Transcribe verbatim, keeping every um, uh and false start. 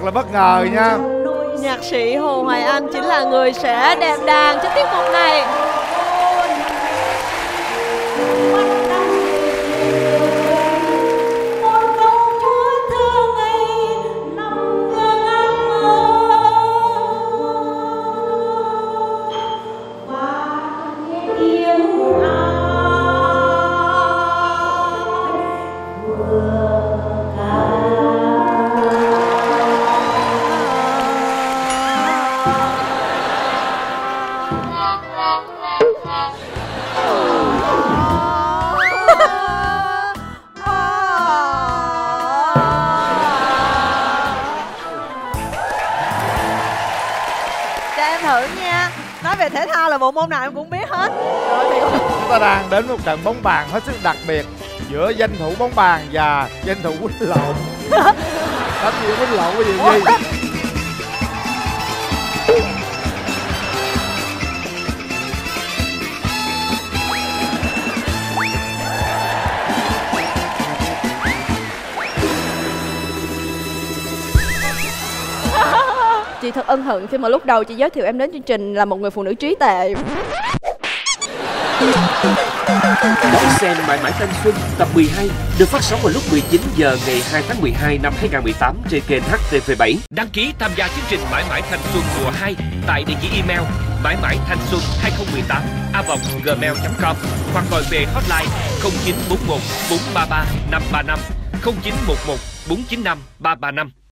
thật là bất ngờ nha. Nhạc sĩ Hồ Hoài Anh chính là người sẽ đệm đàn cho tiết mục này. Cho em thử nha. Nói về thể thao là bộ môn nào em cũng biết hết. Rồi thì Chúng ta đang đến một trận bóng bàn hết sức đặc biệt giữa danh thủ bóng bàn và danh thủ quýnh lộn. Đánh gì quýnh lộn cái gì gì? chị thật ân hận khi mà lúc đầu chị giới thiệu em đến chương trình là một người phụ nữ trí tệ. Đón xem Mãi Mãi Thanh Xuân tập mười hai được phát sóng vào lúc mười chín giờ ngày hai tháng mười hai năm hai nghìn không trăm mười tám trên kênh H T V bảy. Đăng ký tham gia chương trình Mãi Mãi Thanh Xuân mùa hai tại địa chỉ email mãi mãi thanh xuân hai không một tám a còng gmail chấm com hoặc gọi về hotline không chín bốn một bốn ba ba năm ba năm không chín một một bốn chín năm ba ba năm.